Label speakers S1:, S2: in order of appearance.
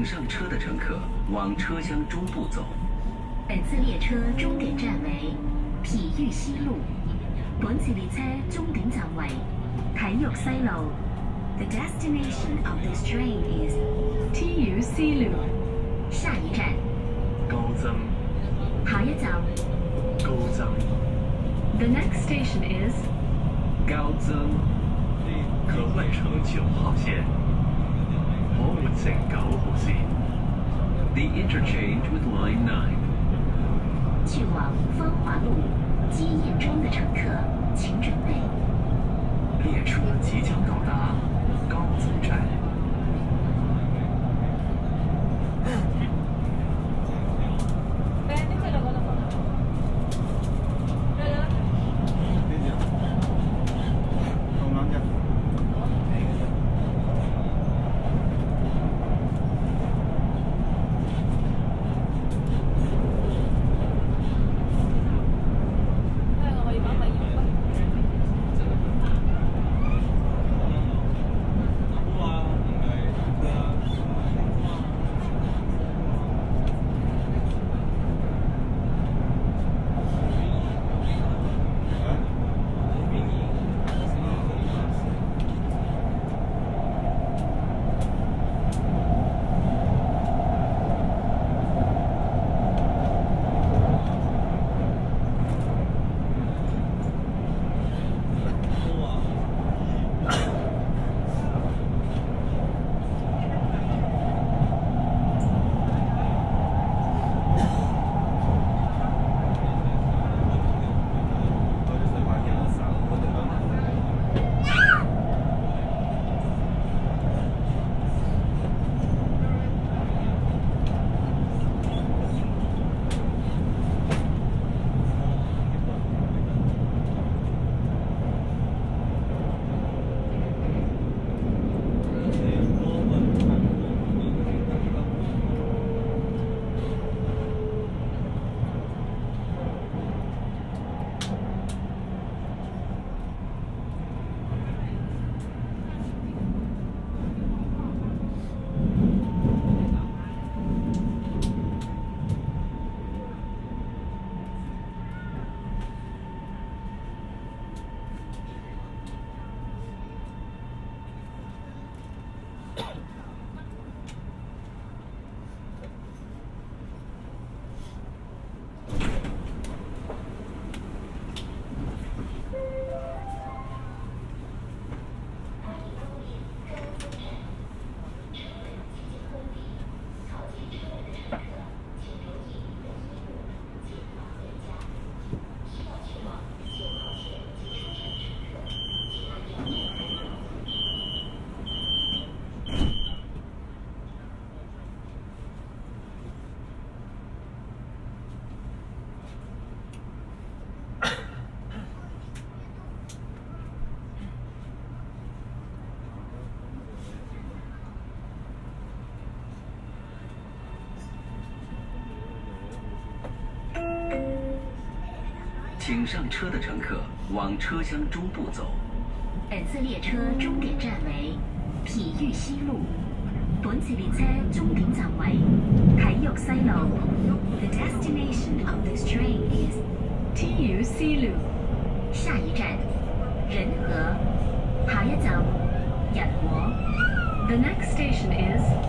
S1: 上车的乘客往车厢中部走。
S2: 本次列车终点站为体育西路。本次列车终点站为體育西路。The destination of this train is
S3: 體育西路。
S2: 下一站
S4: 高增。
S2: 下一站
S4: 高增。
S3: The next station is
S1: 高增。
S4: 可換乘9號線，可換乘9號線。
S1: The interchange with Line 9。
S2: 去往芳華路及延中的乘客，請準備。
S1: 列車即將到達高增站。请上车的乘客往车厢中部走。
S2: 本次列車終點站為體育西路。本次列車終點站為體育西路。The destination of this train is
S3: 體育西路。
S2: 下一站仁和。下一站日和。
S3: The next station is